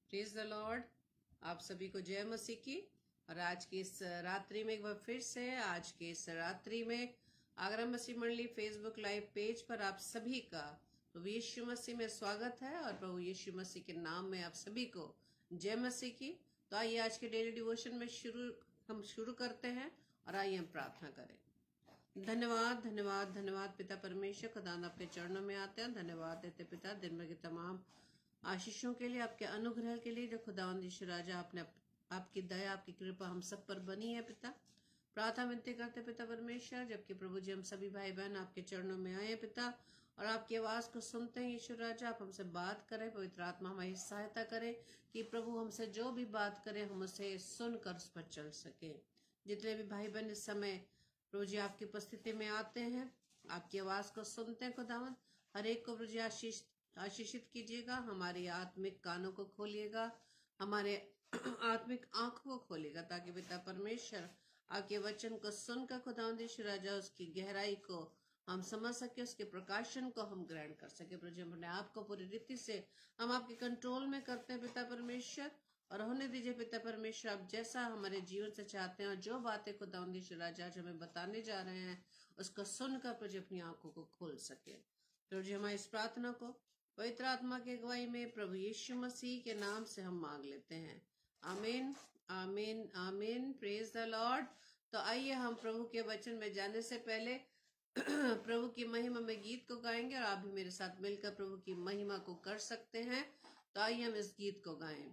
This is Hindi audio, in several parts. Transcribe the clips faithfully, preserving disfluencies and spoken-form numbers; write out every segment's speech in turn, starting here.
Praise the Lord. आप सभी को जय मसीह की। और आज की इस रात्रि में एक बार फिर से आज की इस रात्रि में आगरा मसीह मंडली फेसबुक लाइव पेज पर आप सभी का प्रभु यीशु मसीह में स्वागत है और प्रभु यीशु मसीह के नाम में आप सभी को जय मसीह की। तो आइए आज के डेली डिवोशन में शुरू हम शुरू करते हैं और आइए हम प्रार्थना करें। धन्यवाद धन्यवाद धन्यवाद पिता परमेश्वर, खुदावंद आपके चरणों में आते हैं। धन्यवाद देते पिता दिन भर के तमाम आशीषों के लिए, आपके अनुग्रह के लिए जो खुदावंद ईश्वर राजा आपने आपकी दया आपकी कृपा हम सब पर बनी है। पिता प्रार्थना विनती करते पिता परमेश्वर, जबकि प्रभु जी हम सभी भाई बहन आपके चरणों में आए हैं पिता और आपकी आवाज को सुनते हैं। ईश्वर राजा आप हमसे बात करें, पवित्र आत्मा हमारी सहायता करे कि प्रभु हमसे जो भी बात करें हम उसे सुनकर उस पर चल सके। जितने भी भाई बहन इस समय प्रभु जी आपकी उपस्थिति में आते हैं, आपकी आवाज को सुनते हैं, खुदावंद हर एक को प्रभु जी आशीष आशीषित कीजिएगा। हमारी आत्मिक कानों को खोलिएगा, हमारे आत्मिक आंखों को खोलिएगा, ताकि पिता परमेश्वर आपके वचन को सुनकर खुदावंद ईश्वर राजा उसकी गहराई को हम समझ सके, उसके प्रकाशन को हम ग्रहण कर सके। प्रभु जी अपने आप को पूरी रीति से हम आपके कंट्रोल में करते हैं पिता परमेश्वर, और होने दीजिए पिता परमेश्वर आप जैसा हमारे जीवन से चाहते हैं और जो बातें खुदावंद ईश्वर राजा आज हमें बताने जा रहे हैं उसको सुनकर प्रभु जी अपनी आंखों को खोल सके। प्रभु जी हमारी इस प्रार्थना को पवित्र आत्मा की अगुवाई में प्रभु यीशु मसीह के नाम से हम मांग लेते हैं। आमीन आमीन आमीन। Praise the Lord. तो आइए हम प्रभु के वचन में जाने से पहले प्रभु की महिमा में गीत को गाएंगे और आप भी मेरे साथ मिलकर प्रभु की महिमा को कर सकते हैं। तो आइए हम इस गीत को गाएं।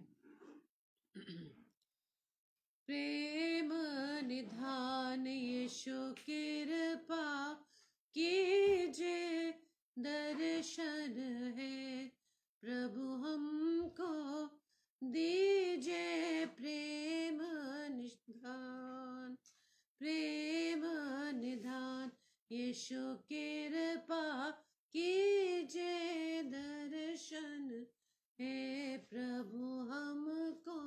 प्रेम निधान यीशु कृपा कीजिए, दर्शन है प्रभु हमको दीजिए। प्रेम निधान प्रेम निधान यीशु कृपा कीजिए, दर्शन है प्रभु हमको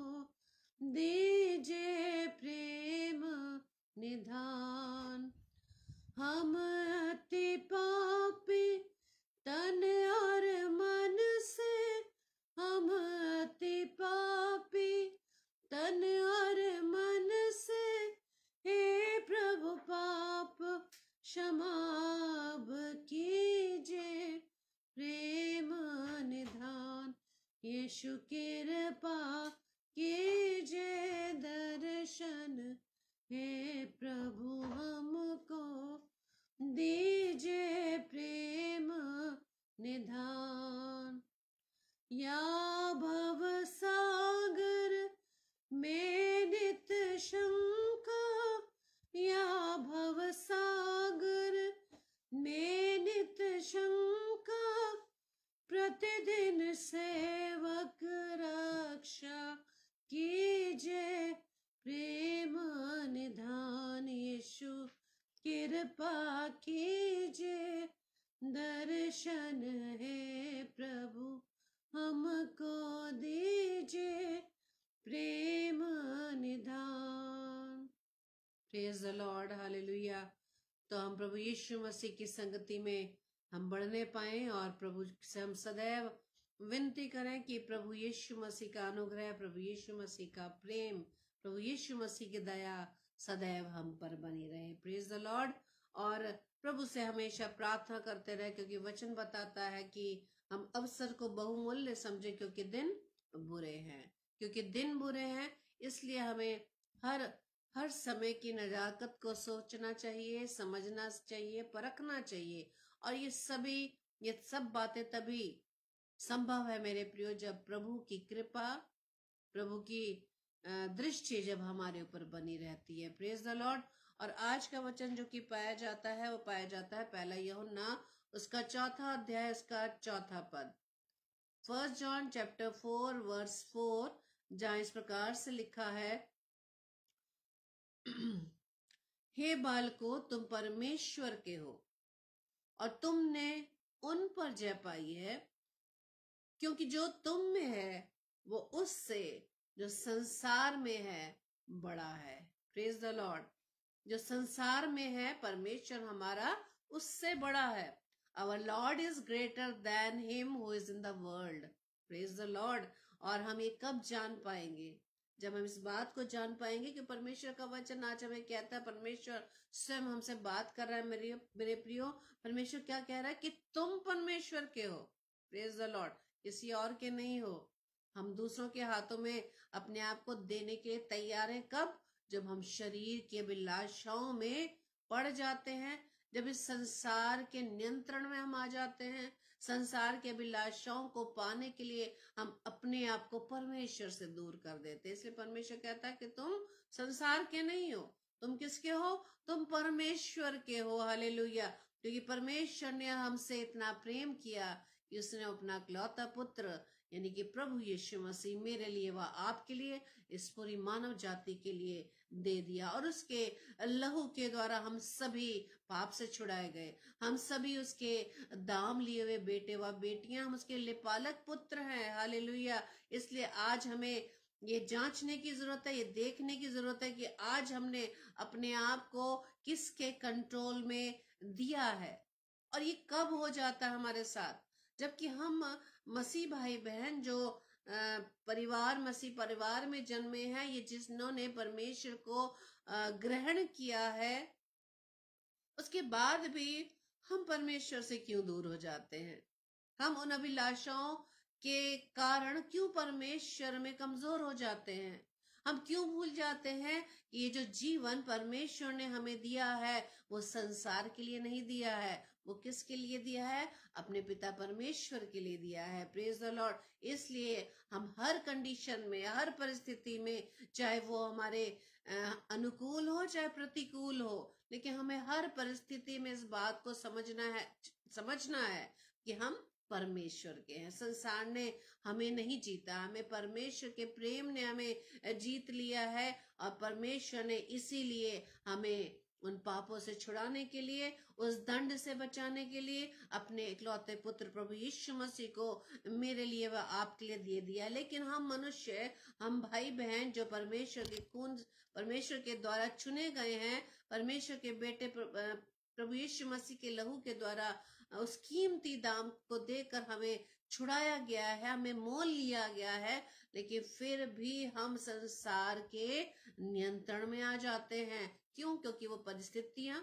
दीजिए। प्रेम निधान हम अति पापी तन और मन से, हम अति पापी तन और मन से, हे प्रभु पाप क्षमाब कीजिए। प्रेम निधान यीशु कृपा कीजिए, दर्शन हे प्रभु हमको दीजिए। प्रेम निधान या भव सागर में नित शंका, या भव सागर में नित शंका, प्रतिदिन सेवक रक्षा कीजिए। प्रेम निधान यीशु कृपा कीजिए, दर्शन है प्रभु हमको दीजिए। प्रेम निधान। Praise the Lord, hallelujah. तो हम प्रभु यीशु मसीह की संगति में हम बढ़ने पाए और प्रभु से हम सदैव विनती करें कि प्रभु यीशु मसीह का अनुग्रह, प्रभु यीशु मसीह का प्रेम, प्रभु यीशु मसीह की दया सदैव हम पर बनी रहे। Praise the Lord. और प्रभु से हमेशा प्रार्थना करते रहे, क्योंकि वचन बताता है कि हम अवसर को बहुमूल्य समझे, क्योंकि दिन बुरे हैं क्योंकि दिन बुरे हैं इसलिए हमें हर हर समय की नजाकत को सोचना चाहिए, समझना चाहिए, परखना चाहिए। और ये सभी ये सब बातें तभी संभव है मेरे प्रियो, जब प्रभु की कृपा, प्रभु की दृष्टि जब हमारे ऊपर बनी रहती है। Praise the Lord. और आज का वचन जो कि पाया जाता है वो पाया जाता है पहला यूहन्ना उसका चौथा अध्याय उसका चौथा पद, first John chapter four verse four, जहां इस प्रकार से लिखा है, हे बालको तुम परमेश्वर के हो और तुमने उन पर जय पाई है, क्योंकि जो तुम में है वो उससे जो संसार में है बड़ा है। Praise the Lord. जो संसार में है परमेश्वर हमारा उससे बड़ा है। Our Lord is greater than him who is in the world. Praise the Lord. और हम ये कब जान पाएंगे? जब हम इस बात को जान पाएंगे कि परमेश्वर का वचन आज हमें कहता है, परमेश्वर स्वयं हमसे बात कर रहा है। मेरे मेरे प्रियो, परमेश्वर क्या कह रहा है कि तुम परमेश्वर के हो, प्रेज द लॉर्ड, किसी और के नहीं हो। हम दूसरों के हाथों में अपने आप को देने के लिए तैयार हैं। कब? जब हम शरीर की अभिलाषाओं में पड़ जाते हैं, जब इस संसार के नियंत्रण में हम आ जाते हैं, संसार के अभिलाषाओं को पाने के लिए हम अपने आप को परमेश्वर से दूर कर देते हैं। इसलिए परमेश्वर कहता है कि तुम संसार के नहीं हो। तुम किसके हो? तुम परमेश्वर के हो। हालेलुया। क्योंकि परमेश्वर ने हमसे इतना प्रेम किया कि उसने अपना इकलौता पुत्र यानी कि प्रभु यीशु मसीह मेरे लिए व आपके लिए, इस पूरी मानव जाति के लिए दे दिया। और उसके लहू के द्वारा हम सभी पाप से छुड़ाए गए। हम सभी उसके दाम लिए हुए बेटे व बेटियां, हम उसके लिपालक पुत्र हैं। हालेलुया। इसलिए आज हमें ये जांचने की जरूरत है, ये देखने की जरूरत है कि आज हमने अपने आप को किसके कंट्रोल में दिया है। और ये कब हो जाता है हमारे साथ? जबकि हम मसीह भाई बहन जो परिवार, मसीह परिवार में जन्मे हैं, ये जिन्होंने परमेश्वर को ग्रहण किया है, उसके बाद भी हम परमेश्वर से क्यों दूर हो जाते हैं? हम उन अभिलाषाओं के कारण क्यों परमेश्वर में कमजोर हो जाते हैं? हम क्यों भूल जाते हैं कि ये जो जीवन परमेश्वर ने हमें दिया है वो संसार के लिए नहीं दिया है, वो किसके लिए दिया है? अपने पिता परमेश्वर के लिए दिया है। Praise the Lord. इसलिए हम हर कंडीशन में, हर परिस्थिति में, चाहे वो हमारे अनुकूल हो चाहे प्रतिकूल हो, लेकिन हमें हर परिस्थिति में इस बात को समझना है समझना है कि हम परमेश्वर के हैं। संसार ने हमें नहीं जीता, हमें परमेश्वर के प्रेम ने हमें जीत लिया है। और परमेश्वर ने इसीलिए हमें उन पापों से छुड़ाने के लिए, उस दंड से बचाने के लिए अपने इकलौते पुत्र प्रभु यीशु मसीह को मेरे लिए व आपके लिए दे दिया। लेकिन हम मनुष्य, हम भाई बहन जो परमेश्वर के खून, परमेश्वर के द्वारा चुने गए हैं, परमेश्वर के बेटे प्रभु यीशु मसीह के लहू के द्वारा उस कीमती दाम को देकर हमें छुड़ाया गया है, हमें मोल लिया गया है, लेकिन फिर भी हम संसार के नियंत्रण में आ जाते हैं। क्यों? क्योंकि वो परिस्थितियां,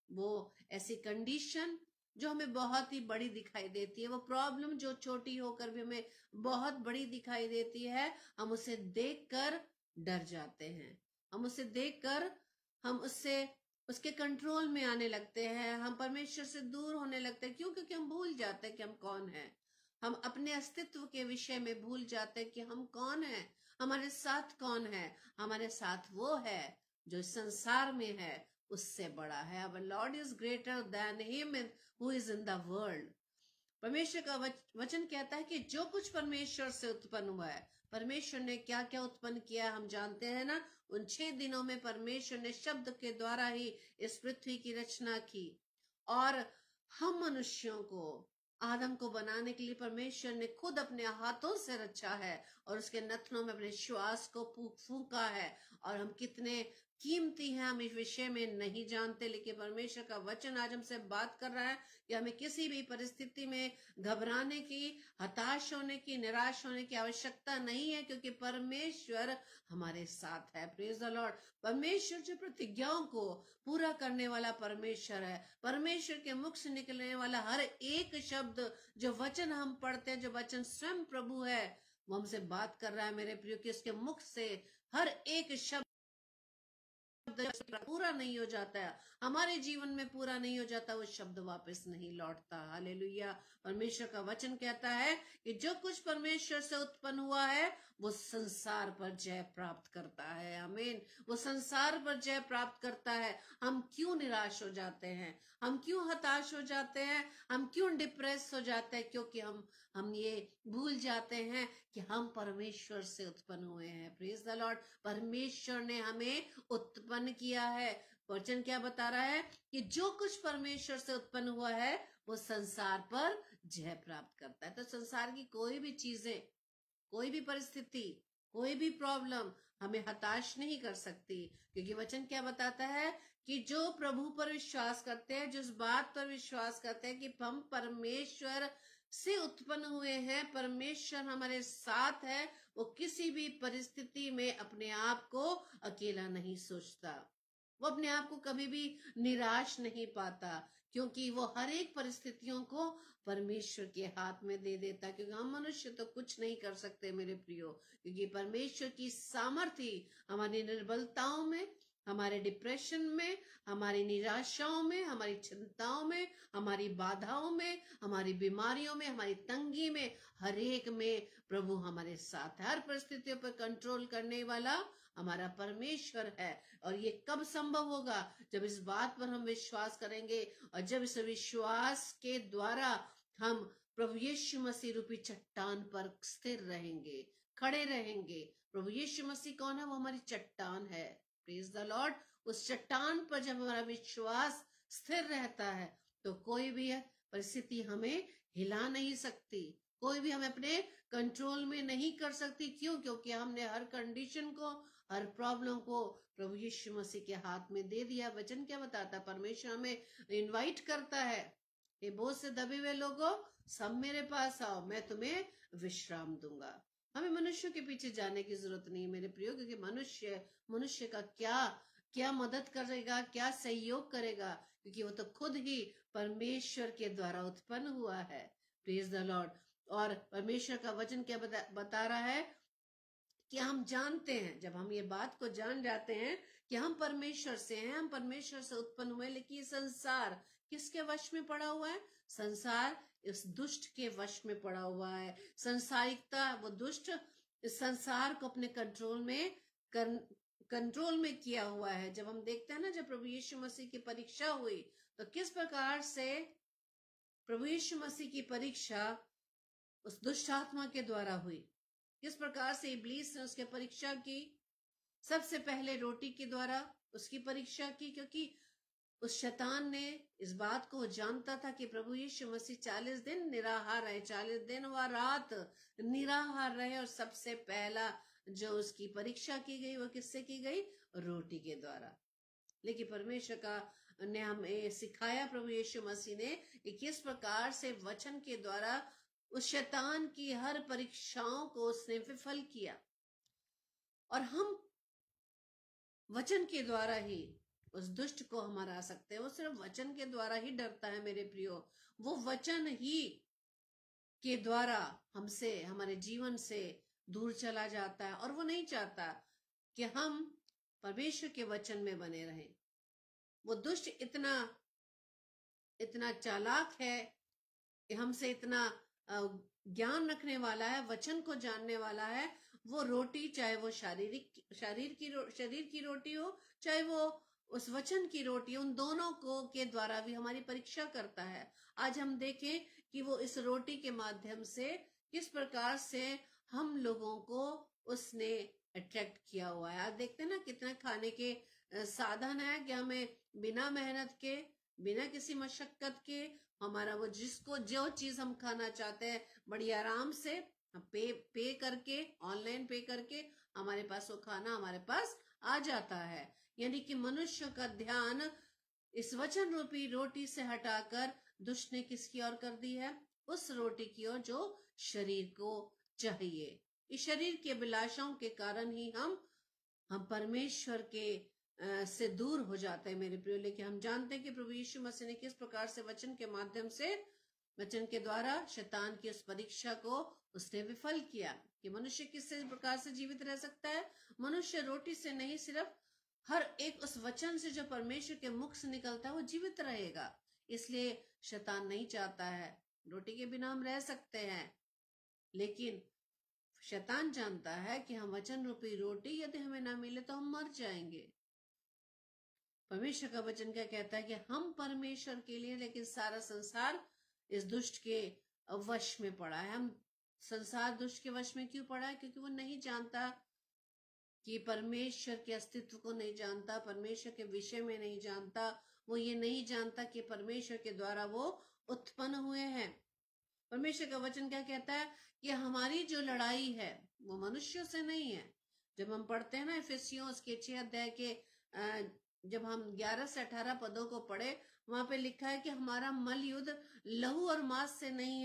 वो ऐसी कंडीशन जो हमें बहुत ही बड़ी दिखाई देती है, वो प्रॉब्लम जो छोटी होकर भी हमें बहुत बड़ी दिखाई देती है, हम उसे देखकर डर जाते हैं। हम उसे देखकर हम उससे उसके कंट्रोल में आने लगते हैं। हम परमेश्वर से दूर होने लगते हैं। क्यों? क्योंकि हम भूल जाते हैं कि हम कौन हैं। हम अपने अस्तित्व के विषय में भूल जाते हैं कि हम कौन हैं, हमारे साथ कौन है। हमारे साथ वो है जो संसार में है, उससे बड़ा है। Our Lord is greater than him who is in the world. परमेश्वर का वचन कहता है कि जो कुछ परमेश्वर से उत्पन्न हुआ है, परमेश्वर ने क्या क्या उत्पन्न किया हम जानते हैं ना। उन छह दिनों में परमेश्वर ने शब्द के द्वारा ही इस पृथ्वी की रचना की। और हम मनुष्यों को, आदम को बनाने के लिए परमेश्वर ने खुद अपने हाथों से रचा है और उसके नथनों में अपने श्वास को फूंका है। और हम कितने कीमती हैं हम इस विषय में नहीं जानते, लेकिन परमेश्वर का वचन आज हमसे बात कर रहा है कि हमें किसी भी परिस्थिति में घबराने की, हताश होने की, निराश होने की आवश्यकता नहीं है, क्योंकि परमेश्वर हमारे साथ है। Praise the Lord. परमेश्वर जो प्रतिज्ञाओं को पूरा करने वाला परमेश्वर है, परमेश्वर के मुख से निकलने वाला हर एक शब्द, जो वचन हम पढ़ते हैं, जो वचन स्वयं प्रभु है, वो हमसे बात कर रहा है मेरे प्रियो, कि उसके मुख से हर एक शब्द पूरा नहीं हो जाता है, हमारे जीवन में पूरा नहीं हो जाता, वो शब्द वापस नहीं लौटता। हालेलुया। परमेश्वर का वचन कहता है कि जो कुछ परमेश्वर से उत्पन्न हुआ है वो संसार पर जय प्राप्त करता है। आमीन। वो संसार पर जय प्राप्त करता है। हम क्यों निराश हो जाते हैं? हम क्यों हताश हो जाते हैं? हम क्यों डिप्रेस हो जाते हैं? क्योंकि हम हम ये भूल जाते हैं कि हम परमेश्वर से उत्पन्न हुए हैं। Praise the Lord. परमेश्वर ने हमें उत्पन्न किया है। वचन क्या बता रहा है कि जो कुछ परमेश्वर से उत्पन्न हुआ है वो संसार पर जय प्राप्त करता है। तो संसार की कोई भी चीजें, कोई भी परिस्थिति, कोई भी प्रॉब्लम हमें हताश नहीं कर सकती, क्योंकि वचन क्या बताता है कि जो प्रभु पर विश्वास करते हैं, जिस बात पर विश्वास करते हैं कि हम परमेश्वर से उत्पन्न हुए हैं, परमेश्वर हमारे साथ है, वो किसी भी परिस्थिति में अपने आप को अकेला नहीं सोचता, वो अपने आप को कभी भी निराश नहीं पाता, क्योंकि वो हर एक परिस्थितियों को परमेश्वर के हाथ में दे देता। क्योंकि हम मनुष्य तो कुछ नहीं कर सकते मेरे प्रियो, क्योंकि परमेश्वर की सामर्थ्य हमारी निर्बलताओं में, हमारे डिप्रेशन में, हमारी निराशाओं में, हमारी चिंताओं में, हमारी बाधाओं में, हमारी बीमारियों में, हमारी तंगी में, हर एक में प्रभु हमारे साथ है। हर परिस्थितियों पर कंट्रोल करने वाला हमारा परमेश्वर है। और ये कब संभव होगा? जब इस बात पर हम विश्वास करेंगे और जब इस विश्वास के द्वारा हम प्रभु यीशु मसीह रूपी चट्टान पर स्थिर रहेंगे, खड़े रहेंगे। प्रभु यीशु मसीह कौन है? वो हमारी चट्टान है। Praise the Lord. उस चट्टान पर जब हमारा विश्वास स्थिर रहता है तो कोई भी परिस्थिति हमें हिला नहीं सकती, कोई भी हमें अपने कंट्रोल में नहीं कर सकती। क्यों? क्योंकि हमने हर कंडीशन को, हर प्रॉब्लम को प्रभु यीशु मसीह के हाथ में दे दिया। वचन क्या बताता है? परमेश्वर हमें इनवाइट करता है, ये बोझ से दबे हुए लोगों, सब मेरे पास आओ, मैं तुम्हें विश्राम दूंगा। हमें मनुष्य के पीछे जाने की जरूरत नहीं मेरे प्रियो, क्योंकि मनुष्य मनुष्य का क्या क्या मदद करेगा, क्या सहयोग करेगा, क्योंकि वो तो खुद ही परमेश्वर के द्वारा उत्पन्न हुआ है। Praise the Lord. और परमेश्वर का वचन क्या बता, बता रहा है कि हम जानते हैं, जब हम ये बात को जान जाते हैं कि हम परमेश्वर से हैं, हम परमेश्वर से उत्पन्न हुए, लेकिन ये संसार किसके वश में पड़ा हुआ है? संसार इस दुष्ट के वश में पड़ा हुआ है। संसारिकता, वो दुष्ट इस संसार को अपने कंट्रोल में कर, कंट्रोल में किया हुआ है। जब हम देखते हैं ना, जब प्रभु यीशु मसीह की परीक्षा हुई तो किस प्रकार से प्रभु यीशु मसीह की परीक्षा उस दुष्ट आत्मा के द्वारा हुई, किस प्रकार से इब्लीस ने उसके परीक्षा की। सबसे पहले रोटी के द्वारा उसकी परीक्षा की, क्योंकि उस शैतान ने इस बात को जानता था कि प्रभु यीशु मसीह चालीस दिन निराहार रहे, चालीस दिन व रात निराहार रहे। और सबसे पहला जो उसकी परीक्षा की गई वो किससे की गई? रोटी के द्वारा। लेकिन परमेश्वर का ने हमें सिखाया, प्रभु यीशु मसीह ने, कि किस प्रकार से वचन के द्वारा उस शैतान की हर परीक्षाओं को उसने विफल किया। और हम वचन के द्वारा ही उस दुष्ट को हम हरा सकते हैं। वो सिर्फ वचन के द्वारा ही डरता है मेरे प्रियो। वो वचन ही के द्वारा हमसे, हमारे जीवन से दूर चला जाता है, और वो नहीं चाहता कि हम परमेश्वर के वचन में बने रहें। वो दुष्ट इतना इतना चालाक है कि हमसे इतना ज्ञान रखने वाला है, वचन को जानने वाला है। वो रोटी, चाहे वो शारीरिक शरीर की शरीर की रोटी हो, चाहे वो उस वचन की रोटी, उन दोनों को के द्वारा भी हमारी परीक्षा करता है। आज हम देखें कि वो इस रोटी के माध्यम से किस प्रकार से हम लोगों को उसने अट्रैक्ट किया हुआ है। आज देखते हैं ना, कितना खाने के साधन है कि हमें बिना मेहनत के, बिना किसी मशक्कत के, हमारा वो जिसको जो चीज हम खाना चाहते हैं बड़ी आराम से पे पे करके, ऑनलाइन पे करके हमारे पास वो खाना हमारे पास आ जाता है। यानी कि मनुष्य का ध्यान इस वचन रूपी रोटी से हटाकर दुष्ट ने किसकी ओर कर दी है? उस रोटी की ओर जो शरीर को चाहिए। इस शरीर के अभिलाषाओं के कारण ही हम हम परमेश्वर के आ, से दूर हो जाते हैं मेरे प्रियो। लेकिन हम जानते हैं कि प्रभु यीशु मसीह ने किस प्रकार से वचन के माध्यम से, वचन के द्वारा शैतान की उस परीक्षा को उसने विफल किया कि मनुष्य किस प्रकार से जीवित रह सकता है। मनुष्य रोटी से नहीं, सिर्फ हर एक उस वचन से जो परमेश्वर के मुख से निकलता है वो जीवित रहेगा। इसलिए शैतान नहीं चाहता है, रोटी के बिना हम रह सकते हैं, लेकिन शैतान जानता है कि हम वचन रूपी रोटी यदि हमें ना मिले तो हम मर जाएंगे। परमेश्वर का वचन क्या कहता है कि हम परमेश्वर के लिए, लेकिन सारा संसार इस दुष्ट के वश में पड़ा है। हम संसार दुष्ट के वश में क्यों पड़ा है? क्योंकि वो नहीं जानता कि परमेश्वर के अस्तित्व को नहीं जानता, परमेश्वर के विषय में नहीं जानता। वो ये नहीं जानता कि परमेश्वर के द्वारा वो उत्पन्न हुए हैं। परमेश्वर का वचन क्या कहता है कि हमारी जो लड़ाई है वो मनुष्यों से नहीं है। जब हम पढ़ते हैं ना इफिसियों उसके छह अध्याय के जब हम ग्यारह से अठारह पदों को पढ़े, वहां पे लिखा है कि हमारा मल युद्ध लहू और मांस से नहीं है,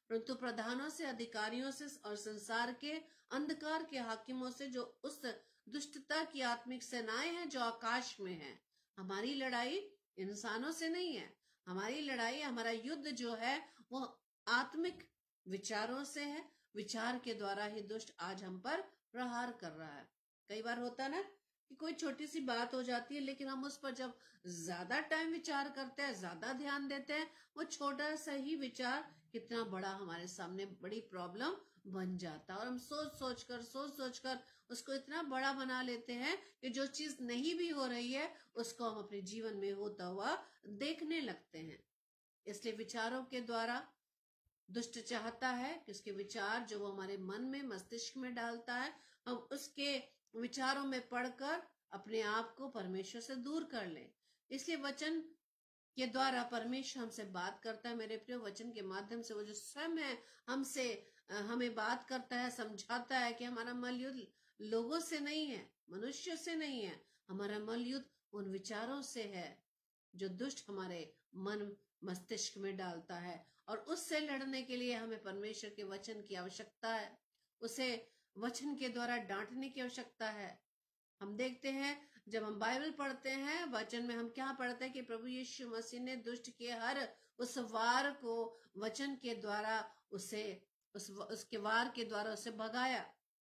परंतु प्रधानों से, अधिकारियों से और संसार के अंधकार के हाकिमों से, जो उस दुष्टता की आत्मिक सेनाएं हैं जो आकाश में हैं। हमारी लड़ाई इंसानों से नहीं है। हमारी लड़ाई, हमारा युद्ध जो है वो आत्मिक विचारों से है। विचार के द्वारा ही दुष्ट आज हम पर प्रहार कर रहा है। कई बार होता है ना कि कोई छोटी सी बात हो जाती है, लेकिन हम उस पर जब ज्यादा टाइम विचार करते हैं, ज्यादा ध्यान देते हैं, वो छोटा सा ही विचार कितना बड़ा हमारे सामने बड़ी प्रॉब्लम बन जाता है। और हम सोच सोच कर सोच सोच कर उसको इतना बड़ा बना लेते हैं कि जो चीज नहीं भी हो रही है उसको हम अपने जीवन में होता हुआ देखने लगते हैं। इसलिए विचारों के द्वारा दुष्ट चाहता है कि उसके विचार जो वो हमारे मन में, मस्तिष्क में डालता है, हम उसके विचारों में पढ़कर अपने आप को परमेश्वर से दूर कर लें। इसलिए वचन के द्वारा परमेश्वर हमसे बात करता है मेरे प्रियो। वचन के माध्यम से वो जो स्वयं है हमसे हमें बात करता है, समझाता है कि हमारा मल युद्ध लोगों से नहीं है, मनुष्य से नहीं है, हमारा मल युद्ध उन विचारों से है जो दुष्ट हमारे मन मस्तिष्क में डालता है। और उससे लड़ने के लिए हमें परमेश्वर के वचन की आवश्यकता है। उसे वचन के द्वारा डांटने की आवश्यकता है। हम देखते हैं जब हम बाइबल पढ़ते हैं, वचन में हम क्या पढ़ते हैं कि प्रभु यीशु मसीह ने दुष्ट के हर उस वार को वचन के द्वारा उसे उस उसके वार के द्वारा उसे भगाया।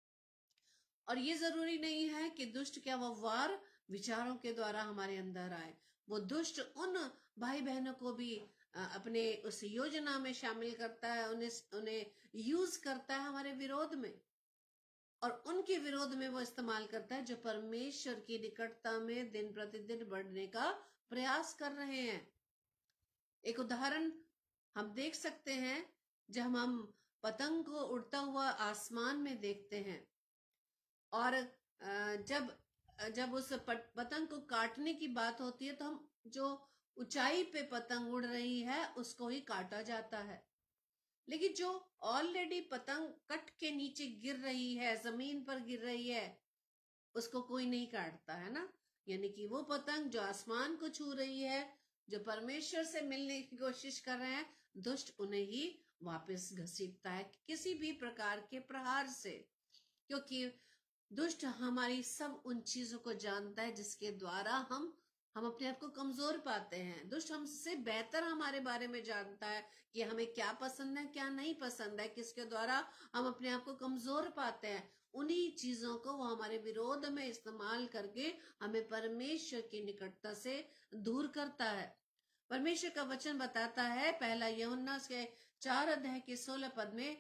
और ये जरूरी नहीं है कि दुष्ट क्या वो वार विचारों के द्वारा हमारे अंदर आए। वो दुष्ट उन भाई बहनों को भी अपने उस योजना में शामिल करता है, उन्हें उन्हें यूज करता है हमारे विरोध में, और उनके विरोध में वो इस्तेमाल करता है जो परमेश्वर की निकटता में दिन प्रतिदिन बढ़ने का प्रयास कर रहे हैं। एक उदाहरण हम देख सकते हैं, जब हम पतंग को उड़ता हुआ आसमान में देखते हैं और जब जब उस पतंग को काटने की बात होती है तो हम जो ऊंचाई पे पतंग उड़ रही है उसको ही काटा जाता है। लेकिन जो ऑलरेडी पतंग कट के नीचे गिर रही है, जमीन पर गिर रही है, उसको कोई नहीं काटता है ना। यानी कि वो पतंग जो आसमान को छू रही है, जो परमेश्वर से मिलने की कोशिश कर रहे हैं, दुष्ट उन्हें ही वापस घसीटता है किसी भी प्रकार के प्रहार से। क्योंकि दुष्ट हमारी सब उन चीजों को जानता है जिसके द्वारा हम हम अपने आप को कमजोर पाते हैं। दुष्ट हमसे बेहतर हमारे बारे में जानता है कि हमें क्या पसंद है, क्या नहीं पसंद है, किसके द्वारा हम अपने आप को कमजोर पाते हैं। उन्हीं चीजों को वो हमारे विरोध में इस्तेमाल करके हमें परमेश्वर की निकटता से दूर करता है। परमेश्वर का वचन बताता है, पहला यूहन्ना के चार अध्याय के सोलह पद में,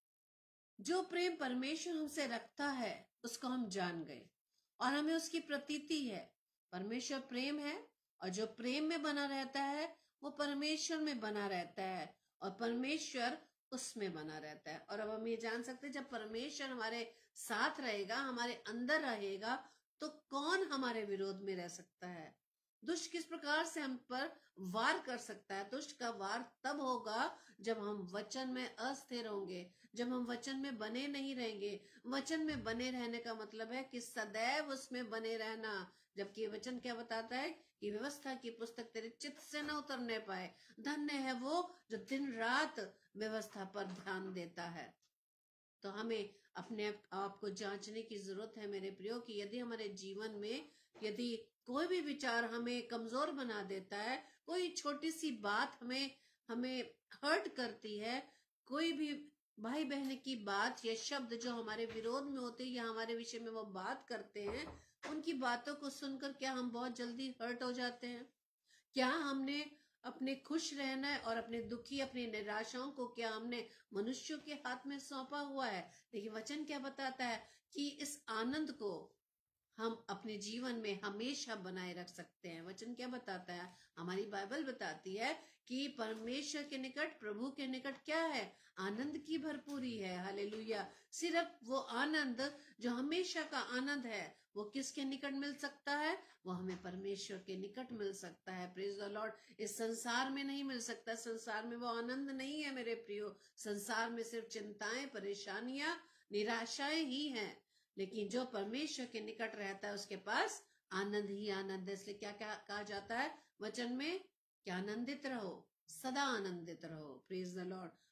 जो प्रेम परमेश्वर हमसे रखता है उसको हम जान गए और हमें उसकी प्रतीति है। परमेश्वर प्रेम है और जो प्रेम में बना रहता है वो परमेश्वर में बना रहता है और परमेश्वर उसमें बना रहता है। और अब हम ये जान सकते हैं, जब परमेश्वर हमारे साथ रहेगा, हमारे अंदर रहेगा, तो कौन हमारे विरोध में रह सकता है? दुष्ट किस प्रकार से हम पर वार कर सकता है? दुष्ट का वार तब होगा जब हम वचन में अस्थिर होंगे, जब हम वचन में बने नहीं रहेंगे। वचन में बने रहने का मतलब है कि सदैव उसमें बने रहना। जबकि वचन क्या बताता है कि व्यवस्था की पुस्तक तेरे चित्त से न उतरने पाए। धन्य है वो जो दिन रात व्यवस्था पर ध्यान देता है। तो हमें अपने आप को जांचने की जरूरत है मेरे प्रियो, कि यदि हमारे जीवन में यदि कोई भी विचार हमें कमजोर बना देता है, कोई छोटी सी बात हमें हमें हर्ट करती है, कोई भी भाई बहन की बात या शब्द जो हमारे विरोध में होते हैं या हमारे विषय में वो बात करते हैं, उनकी बातों को सुनकर क्या हम बहुत जल्दी हर्ट हो जाते हैं? क्या हमने अपने खुश रहना है और अपने दुखी, अपनी निराशाओं को क्या हमने मनुष्यों के हाथ में सौंपा हुआ है? देखिए वचन क्या बताता है कि इस आनंद को हम अपने जीवन में हमेशा बनाए रख सकते हैं। वचन क्या बताता है? हमारी बाइबल बताती है कि परमेश्वर के निकट, प्रभु के निकट क्या है? आनंद की भरपूरी है। हालेलुया। सिर्फ वो आनंद जो हमेशा का आनंद है वो किसके निकट मिल सकता है? वो हमें परमेश्वर के निकट मिल सकता है। Praise the Lord. इस संसार में नहीं मिल सकता। संसार में वो आनंद नहीं है मेरे प्रियो। संसार में सिर्फ चिंताएं, परेशानियां, निराशाएं ही हैं। लेकिन जो परमेश्वर के निकट रहता है उसके पास आनंद ही आनंद है। इसलिए क्या क्या कहा जाता है वचन में? क्या आनंदित रहो, सदा आनंदित रहो। Praise the Lord.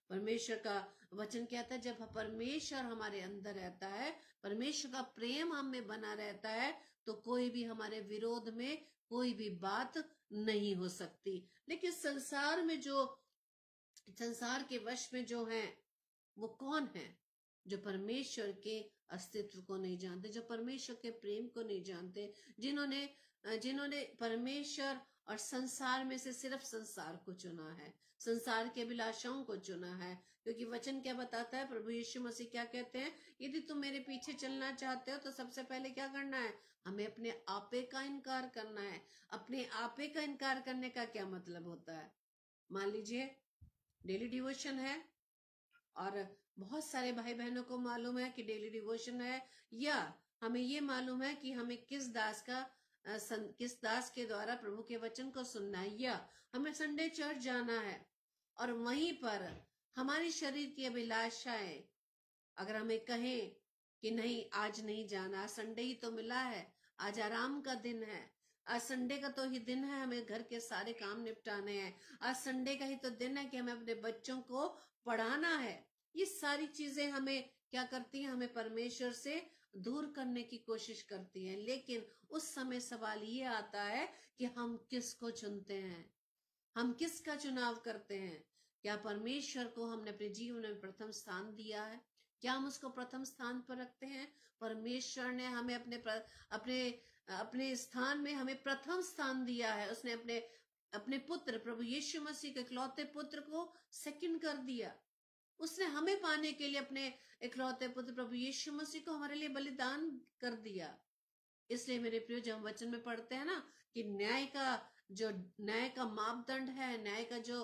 परमेश्वर का वचन कहता है जब परमेश्वर हमारे अंदर रहता है, परमेश्वर का प्रेम हम में बना रहता है, तो कोई भी हमारे विरोध में कोई भी बात नहीं हो सकती। लेकिन संसार में जो संसार के वश में जो है वो कौन है? जो परमेश्वर के अस्तित्व को नहीं जानते, जो परमेश्वर के प्रेम को नहीं जानते, जिन्होंने जिन्होंने परमेश्वर और संसार में से सिर्फ संसार को चुना है, संसार के अभिलाषाओं को चुना है। क्योंकि वचन क्या बताता है, प्रभु यीशु मसीह क्या कहते हैं, यदि तुम मेरे पीछे चलना चाहते हो तो सबसे पहले क्या करना है, हमें अपने आपे का इनकार करना है। अपने आपे का इनकार करने का क्या मतलब होता है? मान लीजिए डेली डिवोशन है और बहुत सारे भाई बहनों को मालूम है कि डेली डिवोशन है, या हमें ये मालूम है कि हमें किस दास का किस दास के द्वारा प्रभु के वचन को सुनना है, या हमें संडे चर्च जाना है और वहीं पर हमारी शरीर की अभिलाषाएं अगर हमें कहें कि नहीं आज नहीं जाना, संडे ही तो मिला है, आज आराम का दिन है, आज संडे का तो ही दिन है, हमें घर के सारे काम निपटाने हैं, आज संडे का ही तो दिन है कि हमें अपने बच्चों को पढ़ाना है। ये सारी चीजें हमें क्या करती हैं, हमें परमेश्वर से दूर करने की कोशिश करती हैं। लेकिन उस समय सवाल ये आता है कि हम किसको चुनते हैं, हम किसका चुनाव करते हैं? क्या परमेश्वर को हमने अपने जीवन में प्रथम स्थान दिया है? क्या हम उसको प्रथम स्थान पर रखते हैं? परमेश्वर ने हमें अपने प्र, अपने अपने स्थान में हमें प्रथम स्थान दिया है। उसने अपने अपने पुत्र प्रभु यीशु मसीह के इकलौते पुत्र को सेकंड कर दिया। उसने हमें पाने के लिए अपने इकलौते पुत्र प्रभु यीशु मसीह को हमारे लिए बलिदान कर दिया। इसलिए मेरे प्रिय, जब हम वचन में पढ़ते हैं ना कि न्याय का जो न्याय का मापदंड है, न्याय का जो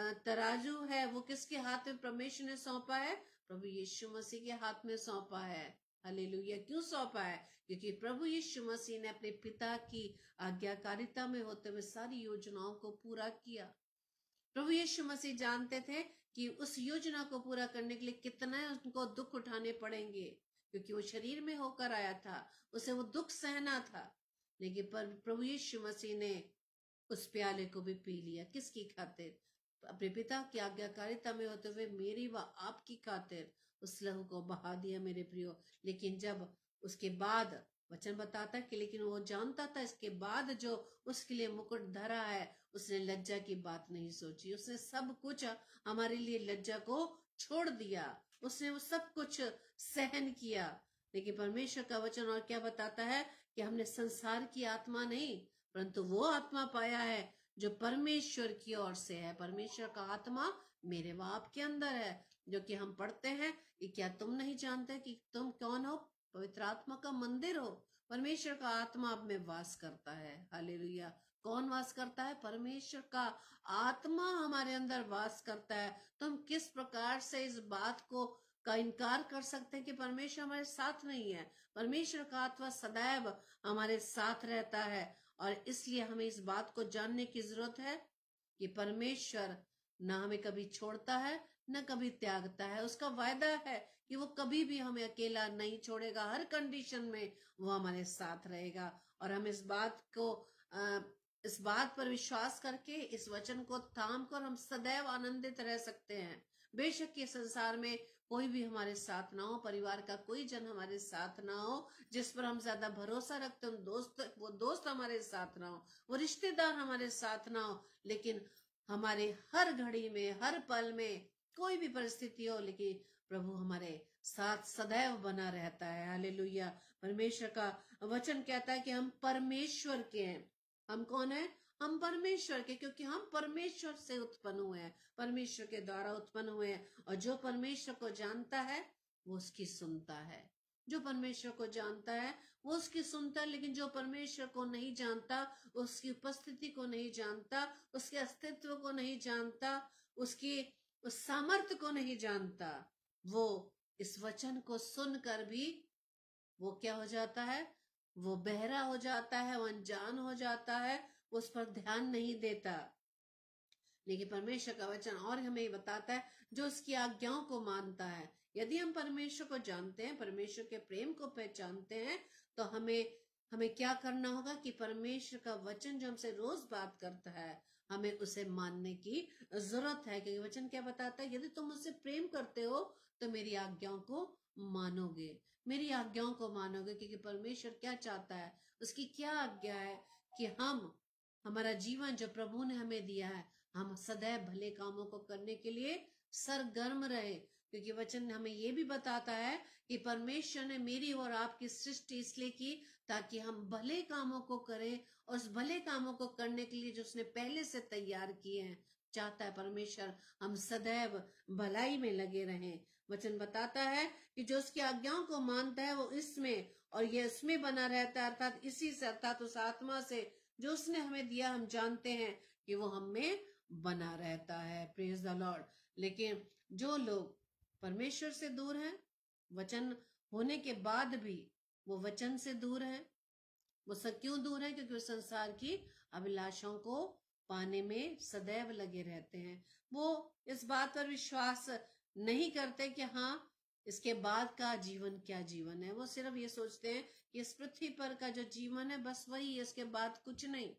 तराजू है, वो किसके हाथ में परमेश्वर ने सौंपा है? प्रभु यीशु मसीह के हाथ में सौंपा है। हालेलुया। क्यों सौंपा है? क्योंकि प्रभु यीशु मसीह ने अपने पिता की आज्ञाकारिता में होते हुए सारी योजनाओं को पूरा किया। प्रभु यीशु मसीह जानते थे कि उस योजना को पूरा करने के लिए कितना उनको दुख उठाने पड़ेंगे, क्योंकि वो शरीर में होकर आया था, उसे वो दुख सहना था। लेकिन पर प्रभु यीशु मसीह ने उस प्याले को भी पी लिया। किसकी खातिर? अपने पिता की आज्ञाकारिता में होते हुए मेरी व आपकी खातिर उस लहू को बहा दिया मेरे प्रियो। लेकिन जब उसके बाद वचन बताता है कि लेकिन वो जानता था इसके बाद जो उसके लिए मुकुट धरा है, उसने लज्जा की बात नहीं सोची। उसने सब कुछ हमारे लिए लज्जा को छोड़ दिया, उसने वो सब कुछ सहन किया। लेकिन परमेश्वर का वचन और क्या बताता है कि हमने संसार की आत्मा नहीं परंतु वो आत्मा पाया है जो परमेश्वर की ओर से है। परमेश्वर का आत्मा मेरे व आपके अंदर है, जो कि हम पढ़ते हैं कि क्या तुम नहीं जानते कि तुम कौन हो? पवित्र आत्मा का मंदिर हो। परमेश्वर का आत्मा आप में वास करता है। हालेलुया। कौन वास करता है? परमेश्वर का आत्मा हमारे अंदर वास करता है। तो हम किस प्रकार से इस बात को का इनकार कर सकते हैं कि परमेश्वर हमारे साथ नहीं है? परमेश्वर का आत्मा सदैव हमारे साथ रहता है और इसलिए हमें इस बात को जानने की जरूरत है कि परमेश्वर न हमें कभी छोड़ता है न कभी त्यागता है। उसका वायदा है कि वो कभी भी हमें अकेला नहीं छोड़ेगा, हर कंडीशन में वो हमारे साथ रहेगा। और हम इस बात को आ, इस बात पर विश्वास करके इस वचन को थाम कर हम सदैव आनंदित रह सकते हैं। बेशक ये संसार में कोई भी हमारे साथ ना हो, परिवार का कोई जन हमारे साथ ना हो जिस पर हम ज्यादा भरोसा रखते हो, दोस्त वो दोस्त हमारे साथ ना हो, वो रिश्तेदार हमारे साथ ना हो, लेकिन हमारे हर घड़ी में, हर पल में, कोई भी परिस्थिति हो, लेकिन प्रभु हमारे साथ सदैव बना रहता है। हालेलुया। परमेश्वर का वचन कहता है कि हम परमेश्वर के हैं। हम कौन है? हम परमेश्वर के, क्योंकि हम परमेश्वर से उत्पन्न हुए हैं, परमेश्वर के द्वारा उत्पन्न हुए हैं। और जो परमेश्वर को जानता है वो उसकी सुनता है। जो परमेश्वर को जानता है वो उसकी सुनता है, लेकिन जो परमेश्वर को नहीं जानता, उसकी उपस्थिति को नहीं जानता, उसके अस्तित्व को नहीं जानता, उसकी उस सामर्थ्य को नहीं जानता, वो इस वचन को सुनकर भी वो क्या हो जाता है? वो बहरा हो जाता है, वो अनजान हो जाता है, उस पर ध्यान नहीं देता। लेकिन परमेश्वर का वचन और हमें बताता है जो उसकी आज्ञाओं को मानता है। यदि हम परमेश्वर को जानते हैं, परमेश्वर के प्रेम को पहचानते हैं, तो हमें हमें क्या करना होगा कि परमेश्वर का वचन जो हमसे रोज बात करता है, हमें उसे मानने की जरूरत है, क्योंकि वचन क्या बताता है, यदि तुम मुझसे प्रेम करते हो तो मेरी आज्ञाओं को मानोगे, मेरी आज्ञाओं को मानोगे। क्योंकि परमेश्वर क्या चाहता है, उसकी क्या आज्ञा है कि हम, हमारा जीवन जो प्रभु ने हमें दिया है, हम सदैव भले कामों को करने के लिए सरगर्म रहे। क्योंकि वचन हमें ये भी बताता है कि परमेश्वर ने मेरी और आपकी सृष्टि इसलिए की ताकि हम भले कामों को करें, और उस भले कामों को करने के लिए जो उसने पहले से तैयार किए हैं, चाहता है परमेश्वर हम सदैव भलाई में लगे रहें। वचन बताता है कि जो उसकी आज्ञाओं को मानता है वो इसमें और ये इसमें बना रहता है, अर्थात इसी से, अर्थात उस आत्मा से जो उसने हमें दिया, हम जानते हैं कि वो हम में बना रहता है। Praise the Lord. लेकिन जो लोग परमेश्वर से दूर हैं, वचन होने के बाद भी वो वचन से दूर है, वो सब क्यों दूर है? क्योंकि वो संसार की अभिलाषाओं को पाने में सदैव लगे रहते हैं। वो इस बात पर विश्वास नहीं करते कि हाँ, इसके बाद का जीवन क्या जीवन है। वो सिर्फ ये सोचते हैं कि इस पृथ्वी पर का जो जीवन है बस वही है, इसके बाद कुछ नहीं।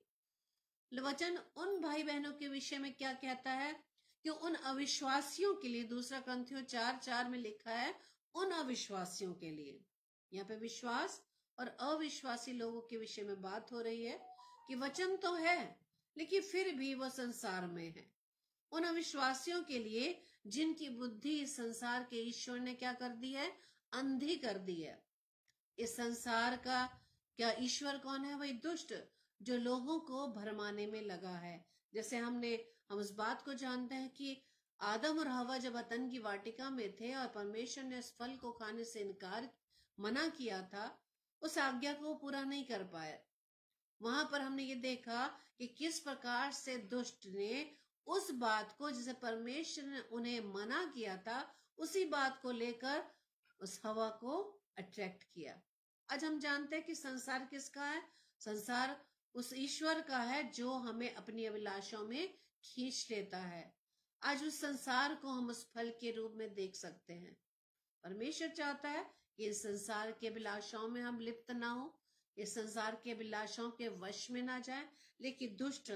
वचन उन भाई बहनों के विषय में क्या कहता है कि उन अविश्वासियों के लिए, दूसरा ग्रंथियों चार चार में लिखा है, उन अविश्वासियों के लिए। यहाँ पे विश्वास और अविश्वासी लोगों के विषय में बात हो रही है कि वचन तो है लेकिन फिर भी वह संसार में है। उन अविश्वासियों के लिए जिनकी बुद्धि इस संसार के ईश्वर ने क्या कर दी है? अंधी कर दी है। इस संसार का क्या ईश्वर कौन है? वही दुष्ट जो लोगों को भरमाने में लगा है। जैसे हमने हम उस बात को जानते हैं कि आदम और हवा जब अदन की वाटिका में थे और परमेश्वर ने इस फल को खाने से इनकार मना किया था, उस आज्ञा को पूरा नहीं कर पाए। वहां पर हमने ये देखा कि किस प्रकार से दुष्ट ने उस बात को, जिसे परमेश्वर ने उन्हें मना किया था, उसी बात को लेकर उस हवा को अट्रैक्ट किया। आज हम जानते हैं कि संसार किसका है? संसार उस ईश्वर का है जो हमें अपनी अभिलाषाओं में खींच लेता है। आज उस संसार को हम उस फल के रूप में देख सकते हैं। परमेश्वर चाहता है कि इस संसार के अभिलाषाओं में हम लिप्त ना हो, इस संसार के अभिलाषाओं के वश में ना जाए, लेकिन दुष्ट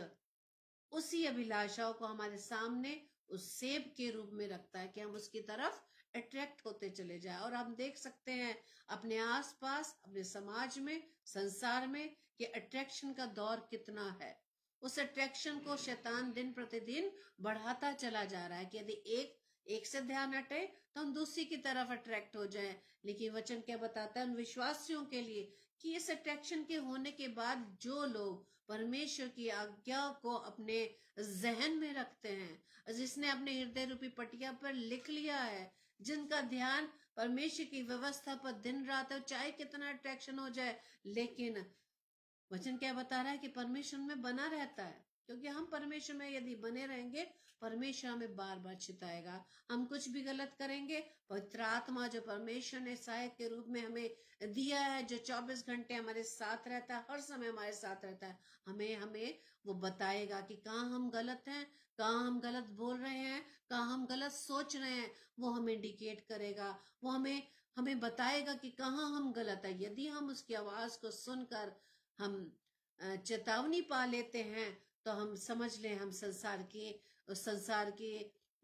उसी अभिलाषाओं को हमारे सामने उस सेब के रूप में रखता है कि हम उसकी तरफ अट्रैक्ट होते चले जाए। और हम देख सकते हैं अपने आसपास, अपने समाज में, संसार में कि अट्रैक्शन का दौर कितना है। उस अट्रैक्शन को शैतान दिन प्रतिदिन बढ़ाता चला जा रहा है कि यदि एक एक से ध्यान हटे तो हम दूसरी की तरफ अट्रैक्ट हो जाएं। लेकिन वचन क्या बताता है उन विश्वासियों के लिए कि इस अट्रैक्शन के होने के बाद जो लोग परमेश्वर की आज्ञा को अपने जहन में रखते हैं, जिसने अपने हृदय रूपी पटिया पर लिख लिया है, जिनका ध्यान परमेश्वर की व्यवस्था पर दिन रात है, चाहे कितना अट्रैक्शन हो जाए, लेकिन वचन क्या बता रहा है कि परमेश्वर में बना रहता है। क्योंकि हम परमेश्वर में यदि बने रहेंगे, परमेश्वर हमें बार बार चिताएगा। हम कुछ भी गलत करेंगे, पवित्र आत्मा जो परमेश्वर ने सहायक के रूप में हमें दिया है, जो चौबीस घंटे हमारे साथ रहता है, हर समय हमारे साथ रहता है, हमें हमें वो बताएगा कि कहाँ हम गलत हैं, कहाँ हम गलत बोल रहे हैं, कहाँ हम गलत सोच रहे हैं। वो हमें इंडिकेट करेगा, वो हमें हमें बताएगा कि कहाँ हम गलत है। यदि हम उसकी आवाज को सुनकर हम चेतावनी पा लेते हैं तो हम समझ लें हम संसार के उस संसार के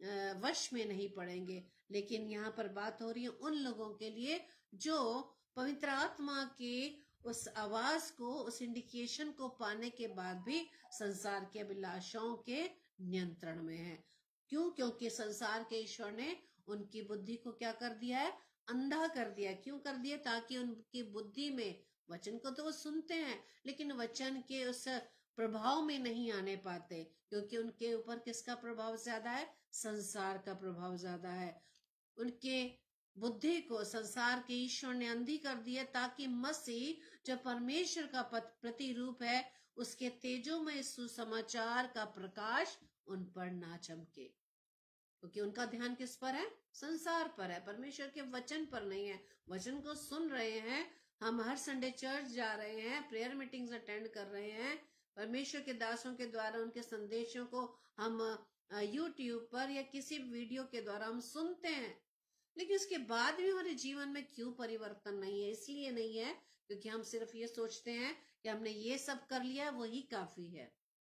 वश में नहीं पड़ेंगे। लेकिन यहाँ पर बात हो रही है उन लोगों के लिए जो पवित्र आत्मा के उस आवाज को, उस इंडिकेशन को पाने के बाद भी संसार के अभिलाषाओं के नियंत्रण में है। क्यों? क्योंकि संसार के ईश्वर ने उनकी बुद्धि को क्या कर दिया है? अंधा कर दिया। क्यों कर दिया? ताकि उनकी बुद्धि में, वचन को तो वो सुनते हैं लेकिन वचन के उस प्रभाव में नहीं आने पाते, क्योंकि उनके ऊपर किसका प्रभाव ज्यादा है? संसार का प्रभाव ज्यादा है। उनके बुद्धि को संसार के ईश्वर ने अंधी कर दिया ताकि मसीह जो परमेश्वर का प्रतिरूप है, उसके तेजोमय सुसमाचार का प्रकाश उन पर ना चमके। क्योंकि उनका ध्यान किस पर है? संसार पर है, परमेश्वर के वचन पर नहीं है। वचन को सुन रहे हैं, हम हर संडे चर्च जा रहे हैं, प्रेयर मीटिंग्स अटेंड कर रहे हैं, परमेश्वर के दासों के द्वारा उनके संदेशों को हम यूट्यूब पर या किसी वीडियो के द्वारा हम सुनते हैं, लेकिन उसके बाद भी हमारे जीवन में क्यों परिवर्तन नहीं है? इसलिए नहीं है क्योंकि हम सिर्फ ये सोचते हैं कि हमने ये सब कर लिया, वही काफी है।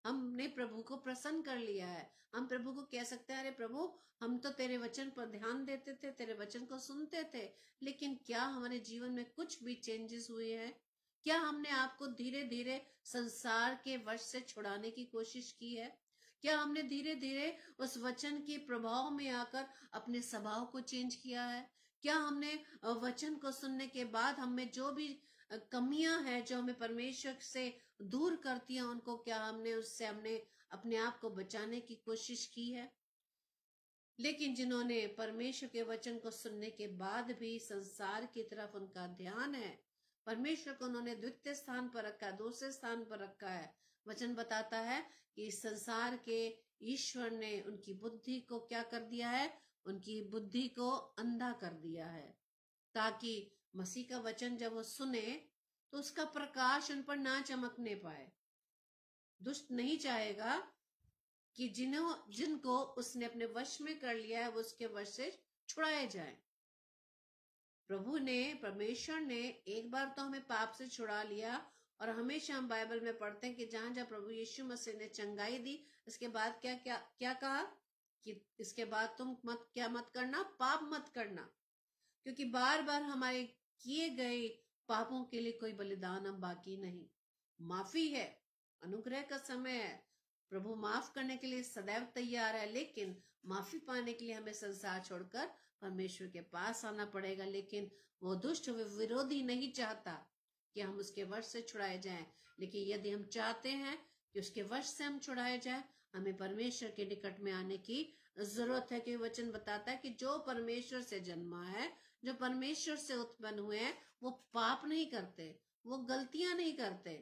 हमने प्रभु को प्रसन्न कर लिया है। हम प्रभु को कह सकते हैं, अरे प्रभु, हम तो तेरे वचन पर ध्यान देते थे, तेरे वचन को सुनते थे, लेकिन क्या हमारे जीवन में कुछ भी चेंजेस हुए हैं? क्या हमने आपको धीरे धीरे संसार के वश से छुड़ाने की कोशिश की है? क्या हमने धीरे धीरे उस वचन के प्रभाव में आकर अपने स्वभाव को चेंज किया है? क्या हमने वचन को सुनने के बाद हमें जो भी कमियां हैं, जो हमें परमेश्वर से दूर करती हैं, उनको क्या हमने उससे हमने अपने आप को बचाने की कोशिश की है? लेकिन जिन्होंने परमेश्वर के वचन को सुनने के बाद भी संसार की तरफ उनका ध्यान है, परमेश्वर को उन्होंने द्वितीय स्थान पर रखा है, दूसरे स्थान पर रखा है। वचन बताता है कि इस संसार के ईश्वर ने उनकी बुद्धि को क्या कर दिया है? उनकी बुद्धि को अंधा कर दिया है, ताकि मसीह का वचन जब वो सुने तो उसका प्रकाश उन पर ना चमकने पाए। दुष्ट नहीं चाहेगा कि जिन्हों जिनको उसने अपने वश में कर लिया है वो उसके वश से छुड़ाए जाए। प्रभु ने, परमेश्वर ने एक बार तो हमें पाप से छुड़ा लिया, और हमेशा हम बाइबल में पढ़ते हैं कि जहां जहां प्रभु यीशु मसीह ने चंगाई दी, इसके बाद क्या क्या क्या कहा कि इसके बाद तुम मत क्या मत करना, पाप मत करना, क्योंकि बार बार हमारे किए गए पापों के लिए कोई बलिदान हम बाकी नहीं। माफी है, अनुग्रह का समय है, प्रभु माफ करने के लिए सदैव तैयार है, लेकिन माफी पाने के लिए हमें संसार छोड़कर परमेश्वर के पास आना पड़ेगा। लेकिन वो दुष्ट विरोधी नहीं चाहता कि हम उसके वश से छुड़ाए जाएं, लेकिन यदि हम चाहते हैं कि उसके वश से हम छुड़ाए जाएं, हमें परमेश्वर के निकट में आने की जरूरत है। कि वचन बताता है कि जो परमेश्वर से जन्मा है, जो परमेश्वर से उत्पन्न हुए हैं, वो पाप नहीं करते, वो गलतियां नहीं करते,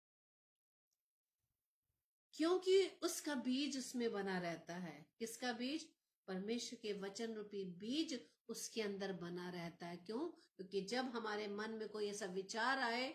क्योंकि उसका बीज उसमें बना रहता है। किसका बीज? परमेश्वर के वचन रूपी बीज उसके अंदर बना रहता है। क्यों? क्योंकि जब हमारे मन में कोई ऐसा विचार आए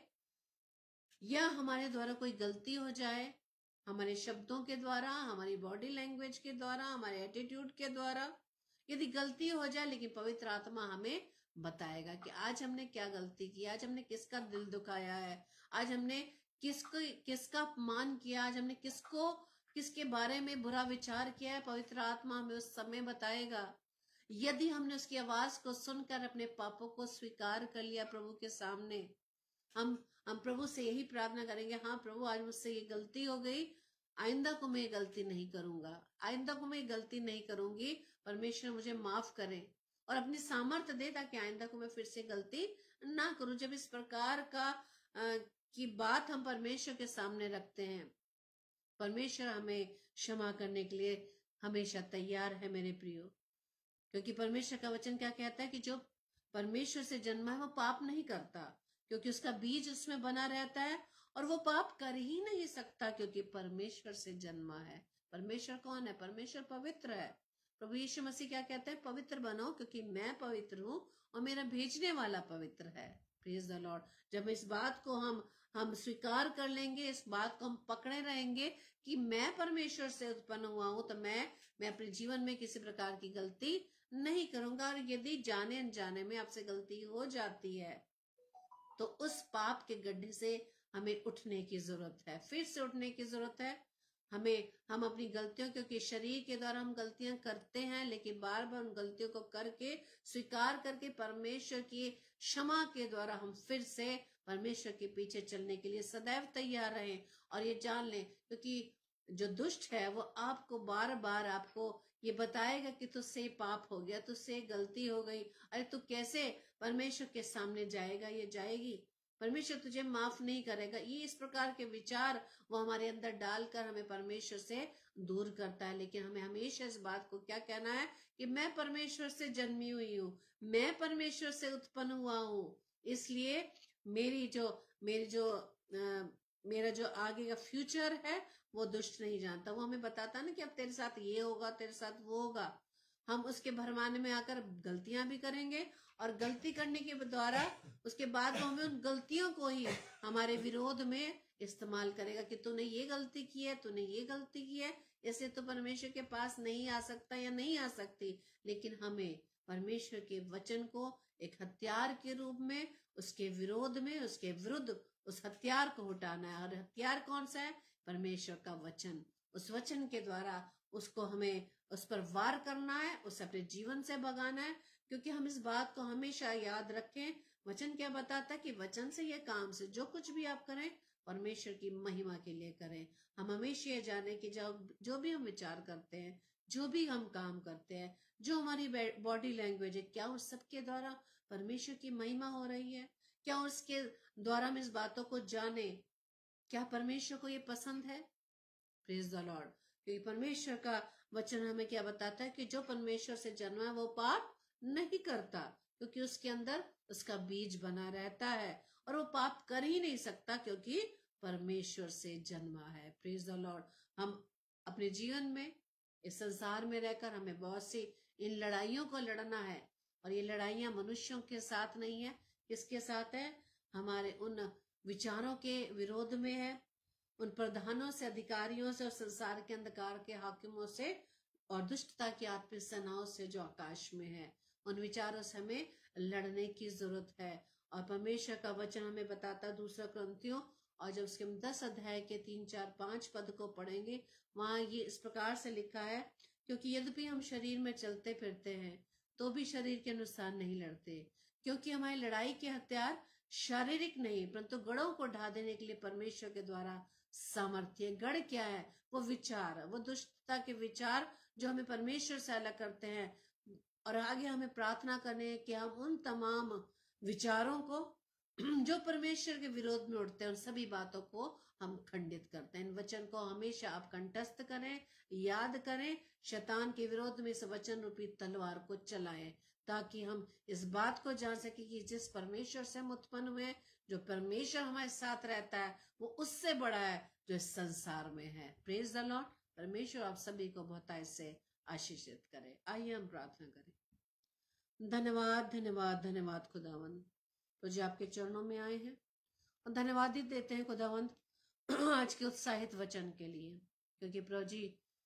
या हमारे द्वारा कोई गलती हो जाए, हमारे शब्दों के द्वारा, हमारी बॉडी लैंग्वेज के द्वारा, हमारे एटीट्यूड के द्वारा यदि गलती हो जाए, लेकिन पवित्र आत्मा हमें बताएगा कि आज हमने क्या गलती की, आज हमने किसका दिल दुखाया है, आज हमने किसको किसका अपमान किया, आज हमने किसको किसके बारे में बुरा विचार किया है। पवित्र आत्मा हमें उस समय बताएगा। यदि हमने उसकी आवाज को सुनकर अपने पापों को स्वीकार कर लिया प्रभु के सामने, हम हम प्रभु से यही प्रार्थना करेंगे, हाँ प्रभु, आज मुझसे ये गलती हो गई, आइंदा को मैं ये गलती नहीं करूंगा, आइंदा को मैं ये गलती नहीं करूंगी, परमेश्वर मुझे माफ करें और अपनी सामर्थ्य दे ताकि आइंदा को मैं फिर से गलती ना करूं। जब इस प्रकार का आ, की बात हम परमेश्वर के सामने रखते हैं, परमेश्वर हमें क्षमा करने के लिए हमेशा तैयार है मेरे प्रियो। क्योंकि परमेश्वर का वचन क्या कहता है कि जो परमेश्वर से जन्मा है वो पाप नहीं करता, क्योंकि उसका बीज उसमें बना रहता है, और वो पाप कर ही नहीं सकता क्योंकि परमेश्वर से जन्मा है। परमेश्वर कौन है? परमेश्वर पवित्र है। प्रभु यीशु मसीह क्या कहते हैं? पवित्र बनो क्योंकि मैं पवित्र हूं और मेरा भेजने वाला पवित्र है। Praise the Lord. जब इस बात को हम हम स्वीकार कर लेंगे, इस बात को हम पकड़े रहेंगे कि मैं परमेश्वर से उत्पन्न हुआ हूं, तो मैं मैं अपने जीवन में किसी प्रकार की गलती नहीं करूंगा। और यदि जाने अनजाने में आपसे गलती हो जाती है तो उस पाप के गड्ढे से हमें उठने की जरूरत है, फिर से उठने की जरूरत है। हमें हम अपनी गलतियों, क्योंकि शरीर के द्वारा हम गलतियां करते हैं, लेकिन बार बार उन गलतियों को करके स्वीकार करके परमेश्वर की क्षमा के द्वारा हम फिर से परमेश्वर के पीछे चलने के लिए सदैव तैयार रहें। और ये जान लें, क्योंकि जो दुष्ट है वो आपको बार बार आपको ये बताएगा कि तुझसे पाप हो गया, तुझसे गलती हो गई, अरे तू कैसे परमेश्वर के सामने जाएगा, ये जाएगी, परमेश्वर तुझे माफ नहीं करेगा। ये इस प्रकार के विचार वो हमारे अंदर डालकर हमें परमेश्वर से दूर करता है। लेकिन हमें हमेशा इस बात को क्या कहना है कि मैं परमेश्वर से जन्मी हुई हूँ, मैं परमेश्वर से उत्पन्न हुआ हूँ, इसलिए मेरी जो मेरी जो आ, मेरा जो आगे का फ्यूचर है वो दुष्ट नहीं जानता। वो हमें बताता ना कि अब तेरे साथ ये होगा, तेरे साथ वो होगा। हम उसके भरमाने में आकर गलतियां भी करेंगे, और गलती करने के द्वारा उसके बाद वो हमें उन गलतियों को ही हमारे विरोध में इस्तेमाल करेगा कि तूने ये गलती की है, तूने ये गलती की है, ऐसे तो परमेश्वर के पास नहीं आ सकता या नहीं आ सकती। लेकिन हमें परमेश्वर के वचन को एक हथियार के रूप में उसके विरोध में, उसके विरुद्ध उस हथियार को उठाना है। और हथियार कौन सा है? परमेश्वर का वचन, उस वचन के द्वारा उसको हमें उस पर वार करना है, उसे अपने जीवन से भगाना है। क्योंकि हम इस बात को हमेशा याद रखें, वचन क्या बताता है कि वचन से ये काम से जो कुछ भी आप करें परमेश्वर की महिमा के लिए करें। हम हमेशा ये जाने कि जो जो भी हम विचार करते हैं, जो भी हम काम करते हैं, जो हमारी बॉडी लैंग्वेज है, क्या उस सब के द्वारा परमेश्वर की महिमा हो रही है? क्या उसके द्वारा हम इस बातों को जाने, क्या परमेश्वर को ये पसंद है? Praise the Lord. क्योंकि परमेश्वर का वचन हमें क्या बताता है कि जो परमेश्वर से जन्मा है वो पाप नहीं करता, क्योंकि उसके अंदर उसका बीज बना रहता है और वो पाप कर ही नहीं सकता क्योंकि परमेश्वर से जन्मा है। Praise the Lord. हम अपने जीवन में, इस संसार में रहकर हमें बहुत सी इन लड़ाइयों को लड़ना है, और ये लड़ाइयां मनुष्यों के साथ नहीं है। किसके साथ है? हमारे उन विचारों के विरोध में है, उन प्रधानों से, अधिकारियों से और संसार के अंधकार के हाकिमों से और दुष्टता की आत्मिक सेनाओं से जो आकाश में है। उन विचारों से हमें लड़ने की जरूरत है। और परमेश्वर का वचन हमें बताता दूसरा क्रंथियों, और जब उसके दस अध्याय के तीन चार पांच पद को पढ़ेंगे, वहां ये इस प्रकार से लिखा है, क्योंकि यद्यपि हम शरीर में चलते फिरते हैं तो भी शरीर के अनुसार नहीं लड़ते, क्योंकि हमारी लड़ाई के हथियार शारीरिक नहीं परंतु गढ़ों को ढा देने के लिए परमेश्वर के द्वारा सामर्थ्य। गढ़ क्या है? वो विचार, वो दुष्टता के विचार जो हमें परमेश्वर से अलग करते हैं। और आगे हमें प्रार्थना करने कि हम उन तमाम विचारों को जो परमेश्वर के विरोध में उठते हैं, उन सभी बातों को हम खंडित करते हैं। इन वचन को हमेशा आप कंठस्थ करें, याद करें, शैतान के विरोध में इस वचन रूपी तलवार को चलाएं, ताकि हम इस बात को जान सके कि जिस परमेश्वर से हम उत्पन्न हुए, जो परमेश्वर हमारे साथ रहता है, वो उससे बड़ा है जो इस संसार में है। Praise the Lord. परमेश्वर आप सभी को बहुतायत से आशीषित करे। आइए हम प्रार्थना करें। धन्यवाद धन्यवाद धन्यवाद खुदावंद, तो जी आपके चरणों में आए हैं और धन्यवाद ही देते हैं खुदावंद आज के उत्साहित वचन के लिए। क्योंकि प्रभु जी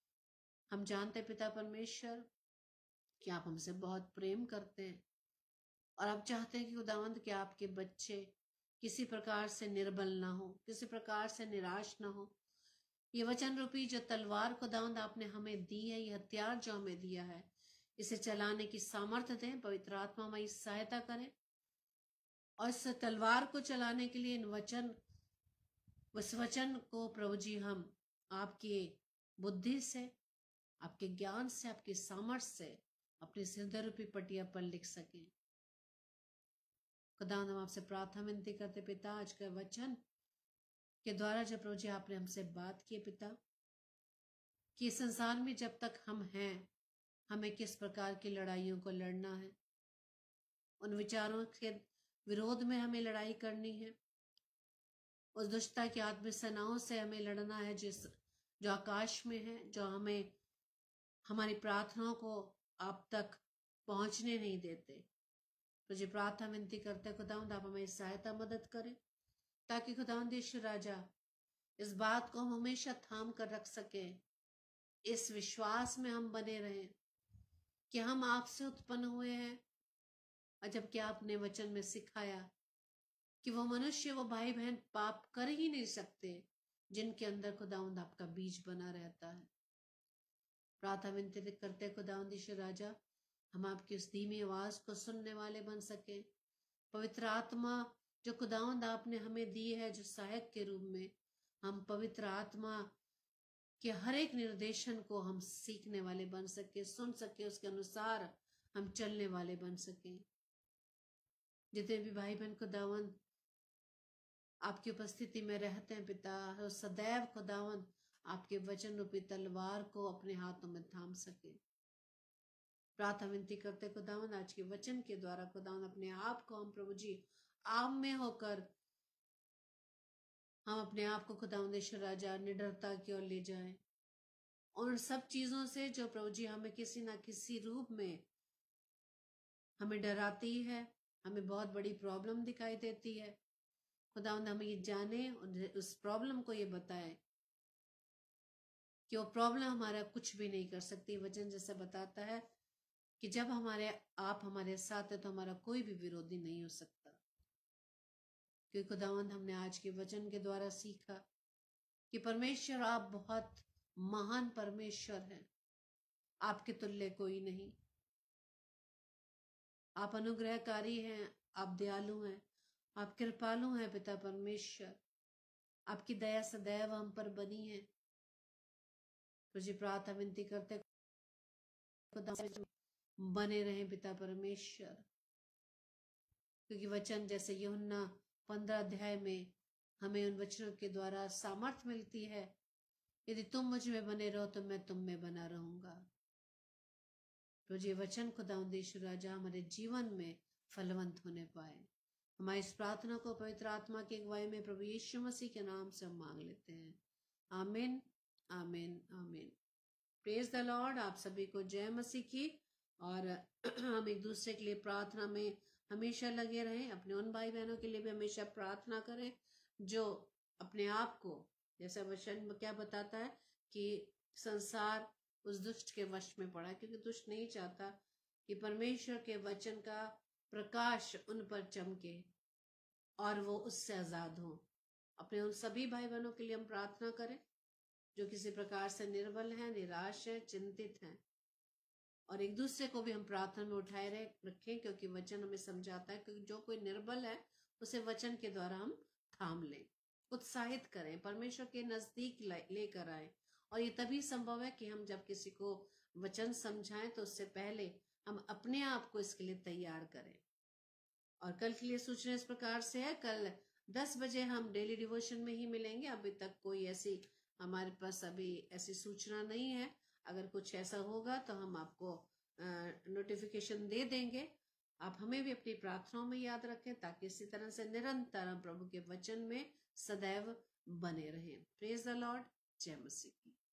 हम जानते पिता परमेश्वर कि आप हमसे बहुत प्रेम करते हैं, और आप चाहते हैं कि खुदावंद कि आपके बच्चे किसी प्रकार से निर्बल ना हो, किसी प्रकार से निराश ना हो। ये वचन रूपी जो तलवार खुदावंद आपने हमें दी है, ये हथियार जो हमें दिया है, इसे चलाने की सामर्थ्य दें। पवित्र आत्मा हमारी सहायता करें, और इस तलवार को चलाने के लिए इन वचन उस वचन को प्रभु जी हम आपकी बुद्धि से, आपके ज्ञान से, आपकी सामर्थ्य से अपनी हृदय रूपी पटिया पर लिख सकें। खुदा हम आपसे प्रार्थना विनती करते पिता, आज का वचन के द्वारा जब प्रभु जी आपने हमसे बात की पिता, कि संसार में जब तक हम हैं हमें किस प्रकार की लड़ाइयों को लड़ना है, उन विचारों के विरोध में हमें लड़ाई करनी है, उस दुष्टता की आत्मिक सेनाओं से हमें लड़ना है जिस जो आकाश में है, जो हमें हमारी प्रार्थनाओं को आप तक पहुंचने नहीं देते। तुझे प्रार्थना विनती करते खुदावंद आप हमें सहायता मदद करें, ताकि खुदावंद यीशु राजा इस बात को हम हमेशा थाम कर रख सके, इस विश्वास में हम बने रहें कि हम आपसे उत्पन्न हुए हैं। और जबकि आपने वचन में सिखाया कि वो मनुष्य, वो भाई बहन पाप कर ही नहीं सकते जिनके अंदर खुदावंद आपका बीज बना रहता है। प्रार्थना विनती करते खुदावंद यीशु राजा हम आपकी उस धीमी आवाज को सुनने वाले बन सके। पवित्र आत्मा जो खुदावंद आपने हमें दी है, जो सहायक के रूप में, हम पवित्र आत्मा के हर एक निर्देशन को हम सीखने वाले बन सके, सुन सके, उसके अनुसार हम चलने वाले बन सके। जितने भी भाई बहन खुदावंद आपकी उपस्थिति में रहते हैं पिता, सदैव खुदावंद आपके वचन रूपी तलवार को अपने हाथों में थाम सके। प्रार्थना विनती करते खुदावंद आज के वचन के द्वारा खुदावंद अपने आप को हम प्रभु जी आप में होकर हम अपने आप को खुदावंद ईश्वर राजा निडरता की ओर ले जाएं, और उन सब चीजों से जो प्रभु जी हमें किसी ना किसी रूप में हमें डराती है, हमें बहुत बड़ी प्रॉब्लम दिखाई देती है, खुदावंद हमें ये जाने और उस प्रॉब्लम को ये बताए कि वो प्रॉब्लम हमारा कुछ भी नहीं कर सकती। वचन जैसा बताता है कि जब हमारे आप हमारे साथ है तो हमारा कोई भी विरोधी नहीं हो सकता। क्योंकि खुदावंद हमने आज के वचन के द्वारा सीखा कि परमेश्वर आप बहुत महान परमेश्वर हैं, आपके तुल्य कोई नहीं। आप अनुग्रहकारी हैं, आप दयालु हैं, आप कृपालु हैं पिता परमेश्वर। आपकी दया सदैव हम पर बनी है। तुझे प्रार्थना विनती करते बने रहे पिता परमेश्वर, क्योंकि वचन जैसे यूहन्ना पंद्रह अध्याय में हमें उन वचनों के द्वारा सामर्थ्य मिलती है, यदि तुम मुझ में बने रहो तो मैं तुम में बना रहूंगा। तो ये वचन खुदावंद यीशु राजा हमारे जीवन में फलवंत होने पाए। हमारी इस प्रार्थना को पवित्र आत्मा की अगुवाई में प्रभु यीशु मसीह के नाम से हम मांग लेते हैं। आमीन, आमीन, आमीन। Praise the Lord. आप सभी को जय मसीह की। और हम एक दूसरे के लिए प्रार्थना में हमेशा लगे रहें। अपने उन भाई बहनों के लिए भी हमेशा प्रार्थना करें जो अपने आप को, जैसा वचन क्या बताता है कि संसार उस दुष्ट के वश में पड़ा है, क्योंकि दुष्ट नहीं चाहता कि परमेश्वर के वचन का प्रकाश उन पर चमके और वो उससे आजाद हो। अपने उन सभी भाई बहनों के लिए हम प्रार्थना करें जो किसी प्रकार से निर्बल हैं, निराश हैं, चिंतित हैं। और एक दूसरे को भी हम प्रार्थना में उठाए रहे रखें, क्योंकि वचन हमें समझाता है कि जो कोई निर्बल है उसे वचन के द्वारा हम थाम लें, उत्साहित करें, परमेश्वर के नजदीक लेकर आए। और ये तभी संभव है कि हम जब किसी को वचन समझाएं तो उससे पहले हम अपने आप को इसके लिए तैयार करें। और कल के लिए सूचना इस प्रकार से है, कल दस बजे हम डेली डिवोशन में ही मिलेंगे। अभी तक कोई ऐसी हमारे पास अभी ऐसी सूचना नहीं है। अगर कुछ ऐसा होगा तो हम आपको नोटिफिकेशन दे देंगे। आप हमें भी अपनी प्रार्थनाओं में याद रखें, ताकि इसी तरह से निरंतर हम प्रभु के वचन में सदैव बने रहें। Praise the lord. जय मसीह की।